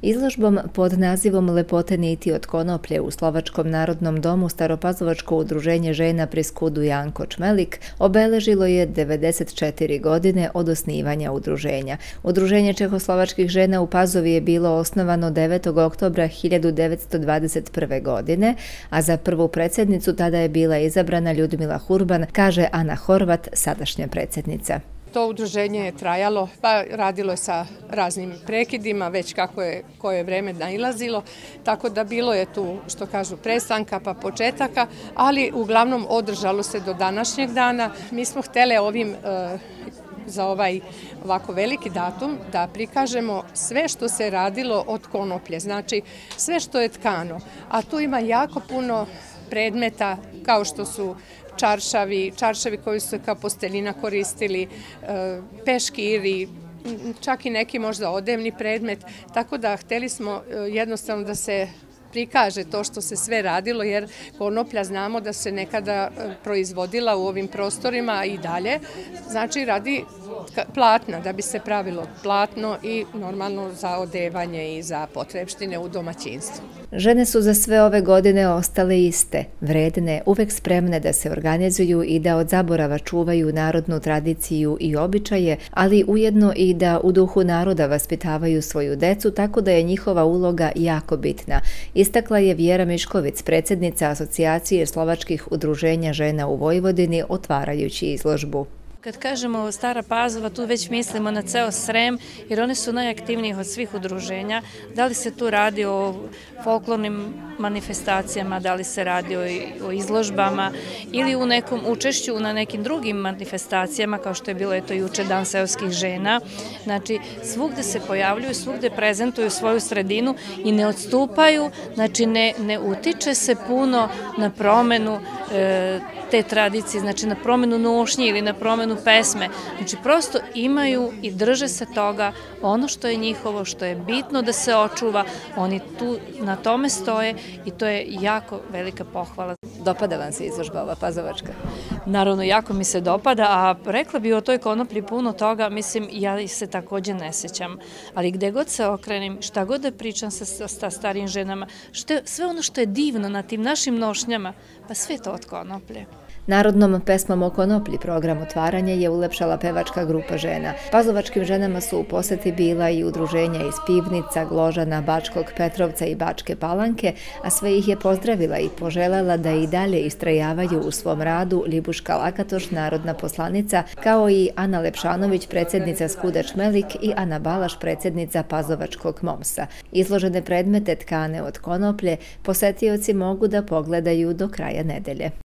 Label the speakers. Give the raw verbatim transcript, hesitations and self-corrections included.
Speaker 1: Izložbom pod nazivom Lepote niti od konoplje u Slovačkom narodnom domu Staropazovačko udruženje žena pri Skudu Janko Čmelik obeležilo je devedeset četiri godine od osnivanja udruženja. Udruženje čehoslovačkih žena u Pazovi je bilo osnovano devetog oktobra hiljadu devetsto dvadeset prve. godine, a za prvu predsjednicu tada je bila izabrana Ljudmila Hurban, kaže Ana Horvat, sadašnja predsjednica.
Speaker 2: To udruženje je trajalo, pa radilo je sa raznim prekidima, već kako je koje vreme nailazilo, tako da bilo je tu, što kažu, prestanka pa početaka, ali uglavnom održalo se do današnjeg dana. Mi smo htjeli ovim za ovaj ovako veliki datum da prikažemo sve što se radilo od konoplje, znači sve što je tkano, a tu ima jako puno predmeta kao što su čaršavi, čaršavi koji su kao posteljina koristili, peškiri, čak i neki možda odevni predmet, tako da htjeli smo jednostavno da se prikaže to što se sve radilo, jer konoplja znamo da se nekada proizvodila u ovim prostorima i dalje, znači radi platna, da bi se pravilo platno i normalno za odevanje i za potrebštine u domaćinstvu.
Speaker 1: Žene su za sve ove godine ostale iste, vredne, uvek spremne da se organizuju i da od zaborava čuvaju narodnu tradiciju i običaje, ali ujedno i da u duhu naroda vaspitavaju svoju decu, tako da je njihova uloga jako bitna. Istakla je Vjera Mišković, predsjednica Asocijacije slovačkih udruženja žena u Vojvodini, otvarajući izložbu.
Speaker 3: Kad kažemo Stara Pazova, tu već mislimo na ceo Srem, jer one su najaktivniji od svih udruženja. Da li se tu radi o folklornim manifestacijama, da li se radi o izložbama ili u nekom učešću na nekim drugim manifestacijama, kao što je bilo eto juče Dan seoskih žena. Znači, svugde se pojavljuju, svugde prezentuju svoju sredinu i ne odstupaju, znači ne, ne utiče se puno na promenu e, te tradicije, znači na promenu nošnje ili na promenu pesme. Znači prosto imaju i drže se toga ono što je njihovo, što je bitno da se očuva, oni tu na tome stoje i to je jako velika pohvala.
Speaker 1: Dopada vam se izložba ova pazovačka?
Speaker 3: Naravno, jako mi se dopada, a rekla bi o toj konoplji puno toga, mislim, ja se također ne sjećam, ali gde god se okrenem, šta god da pričam sa, sa starijim ženama, što, sve ono što je divno na tim našim nošnjama, pa sve to od konoplje.
Speaker 1: Narodnom pesmom o konoplji program otvaranja je ulepšala pevačka grupa žena. Pazovačkim ženama su u poseti bila i udruženja iz Pivnica, Gložana, Bačkog Petrovca i Bačke Palanke, a sve ih je pozdravila i poželela da i dalje istrajavaju u svom radu Ljibuška Lakatoš, narodna poslanica, kao i Ana Lepšanović, predsjednica Skuda Čmelik i Ana Balaš, predsjednica Pazovačkog momsa. Izložene predmete tkane od konoplje posetioci mogu da pogledaju do kraja nedelje.